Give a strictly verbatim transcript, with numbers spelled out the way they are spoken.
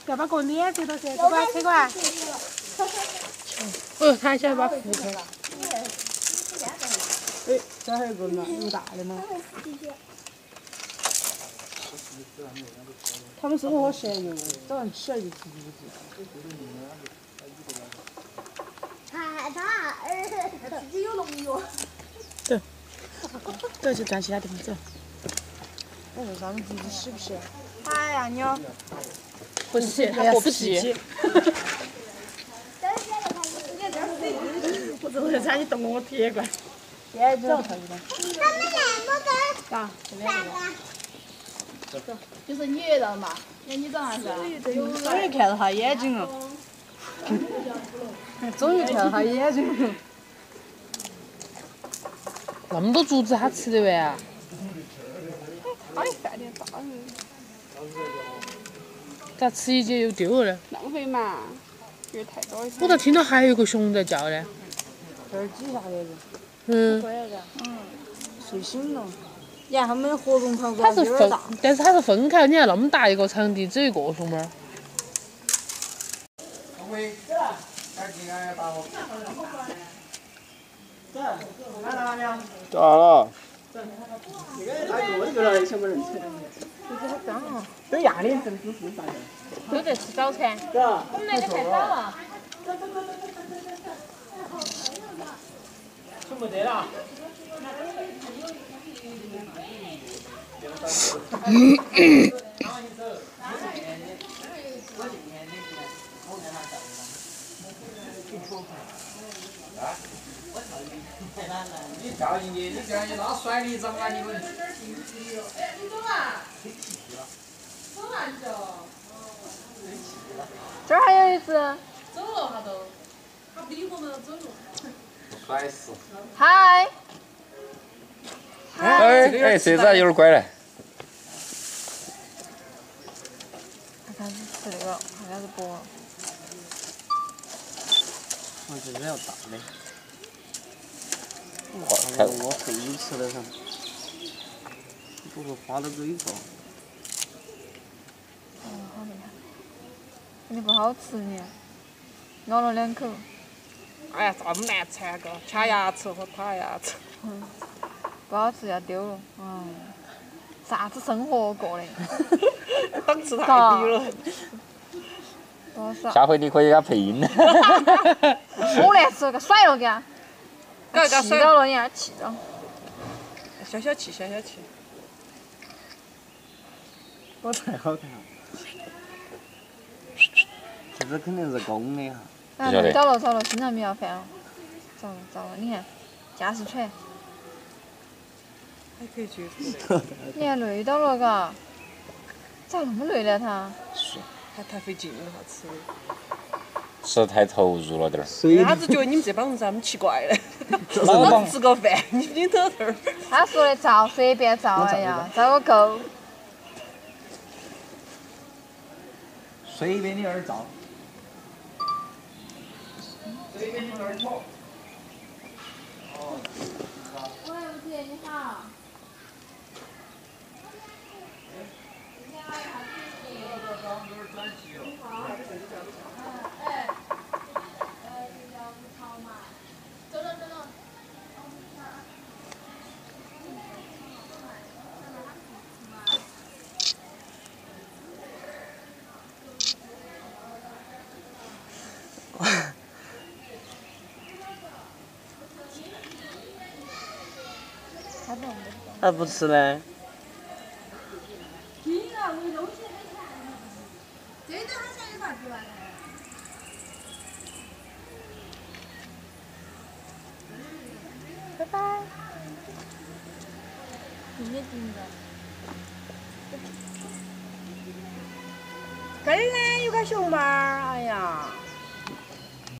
要把个脸接到噻，过来，车过来。哦，他想把扶开。哎，这还有个呢，有大的吗？他们生活闲游，早上起来就自己自己。 太大，儿，自己有农药。 走，走就转其他地方走。我说他们自己洗不洗？ 哎呀，你哦。 不洗，他不洗。我怎么会差你动我铁棍？现在走。他们两个跟。 啊，这边这个。 走，就是你知道嘛？那你长啥子啊？ 终于看到他眼睛了。终于看到他眼睛了。那么多竹子，他吃得完啊？ 他的饭店大了。 咋吃一节又丢了呢？ 浪费嘛，有太多了。 我咋听到还有个熊在叫呢？ 这儿挤下来的。 嗯。 嗯。睡醒了。你看他们活动场它是分，但是它是分开，你看那么大一个场地，只有一个熊猫。 喂，赶紧来把我。走，来了没有？ 到了。 这个大哥这个想不认出来。 这个好脏哦。 这亚脸正是是啥子？ 都在吃早餐。 是吧？ 我们来的太早了。 什么得了？你跳进去，你这样一拉甩你掌啊！你们。 哎，你走嘛？走嘛你就。 这儿还有一只。 走了他都，他不理我们走了。 甩死。 嗨。 哎哎，这只有点乖嘞。 他开始吃那个，他开始剥了。 我这个要大的。 看我费力吃得上，不过花到嘴上。 哦，好厉害！你不好吃你，咬了两口。 哎呀，这么难吃啊个，卡牙齿和卡牙齿。 嗯。不好吃要丢了，哎，啥子生活过的？ 档次太低了。 多少？ 下回你可以给他配音。 好难吃，给甩了给他。 给他气到了，你看气到。 消消气，消消气。 我太好看了。这只肯定是公的哈。 哎，找了找了，经常不要饭了。找了找了，你看，驾驶权。 还可以接你看累到了嘎，咋那么累呢他？ 是，还太费劲了他吃的。 吃太投入了点儿。 他是觉得你们这帮人咋那么奇怪嘞？老子吃个饭，你你在这儿。 他说的照随便照，哎呀，照个够。 随便你儿照。随便你儿照。 喂，吴姐你好。 还不吃呢？ 拜拜。你也盯着。 这儿呢有个熊猫儿，哎呀。